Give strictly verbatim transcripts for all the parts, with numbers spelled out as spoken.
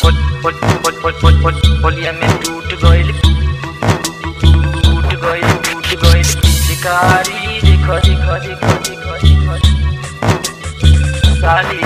होलिया में टूट गइल टूट गइल टूट गइल शिकारी देखो देखो देखो देखो देखो साली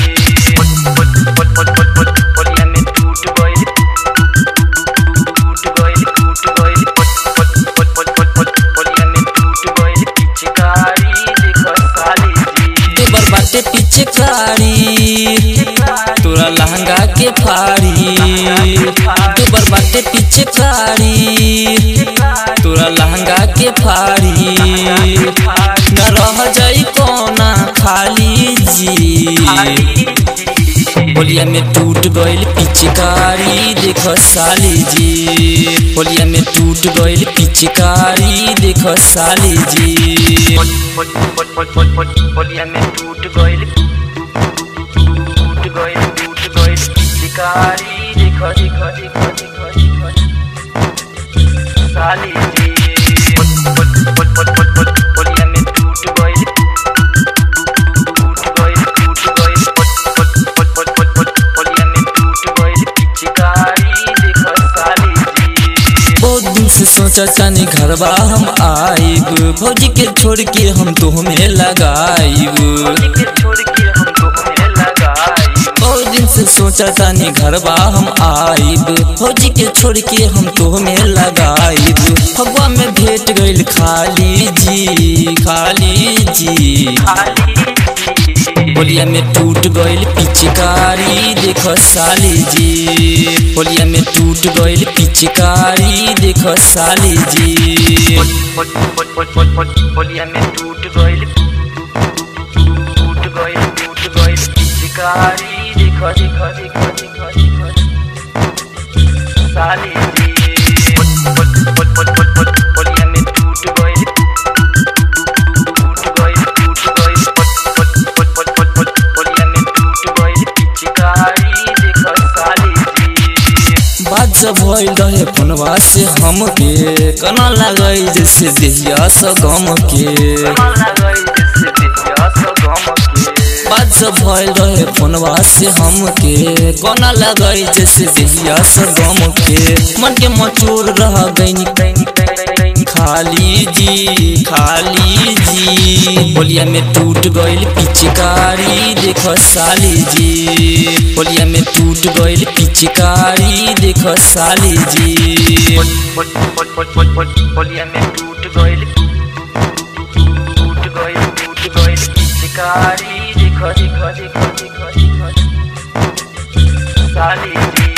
होलिया में टूट गइल टूट गइल टूट गइल होलिया में टूट गइल शिकारी देखो साली तू बरबाटे पीछे कारी तोरा लहंगा के फाड़ी तू बरबाटे पीछे कारी तोरा लहंगा के फाड़ी न रह जाई कोना खाली जी होलिया में टूट गइल पिचकारी देखो साली जी होलिया में टूट गइल पिचकारी देखो साली जी होलिया में टूट गइल टूट गइल टूट गइल शिकारी देखो देखो देखो देखो देखो साली होलिया में टूट गइल टूट गइल टूट गइल होलिया में टूट गइल शिकारी देखो साली बहुत दिन से सोचा चानी घरबा हम आइब फौजी के छोड़ के हम तो हमें लगाइब बहुत दिन से सोचा तानी घरबा हम आइब फौजी के छोड़ के हम तो हमें लगाइब हवा में भेट गइल खाली जी खाली जी होलिया में टूट गइल पिचकारी देखो साली जी होलिया में टूट गइल पिचकारी देखो साली जी होलिया में टूट गइल टूट गइल टूट गइल शिकारी देखो देखो देखो देखो देखो साली होलिया में टूट गइल टूट गइल टूट गइल होलिया में टूट गइल शिकारी देखो साली बात जब भइल रहे फोनवा से हमके कना लगई जैसे देहिया स गम के बात जब भइल रहे फोनवा से हमके कना लगई जैसे देहिया स गम के मन के मचूर रह गइनी खाली जी खाली जी होलिया में टूट गइल पिचकारी देखो साली जी होलिया में टूट गइल पिचकारी देखो साली जी होलिया में टूट गइल टूट गइल टूट गइल शिकारी देखो देखो देखो देखो देखो साली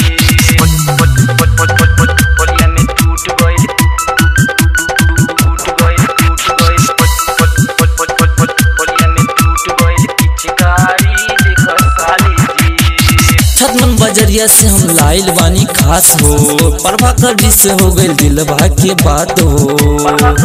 होलिया में टूट गइल टूट गइल टूट गइल होलिया में टूट गइल शिकारी देखो साली छतमन बजरिया से हम लाइल बानी खास हो प्रभाकर जी से हो गइल दिलवा के बात हो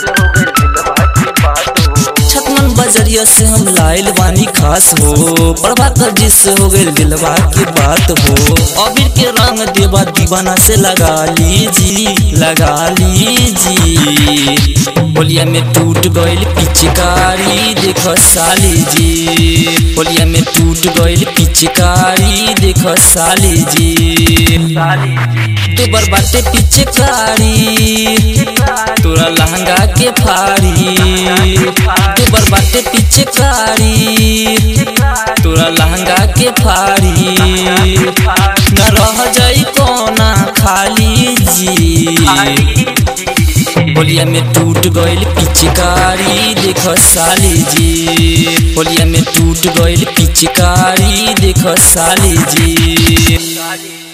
छतमन बजरिया से हम लाइल बानी खास हो प्रभाकर जी से हो गइल दिलवा की बात हो अबीर के रंग देवा दीवाना से लगा लीजी लगा लीजी होलिया में टूट गइल पिचकारी देखो साली जी होलिया में टूट गइल पिचकारी देखो साली जी तू बरबाटे पिचकारी तोरा लहंगा के फाड़ी तू बरबाटे पिचकारी तोरा लहंगा के फाड़ी न रह जाई कोना खाली जी होलिया में टूट गइल पिचकारी देखो साली जी होलिया में टूट गइल पिचकारी देखो साली जी।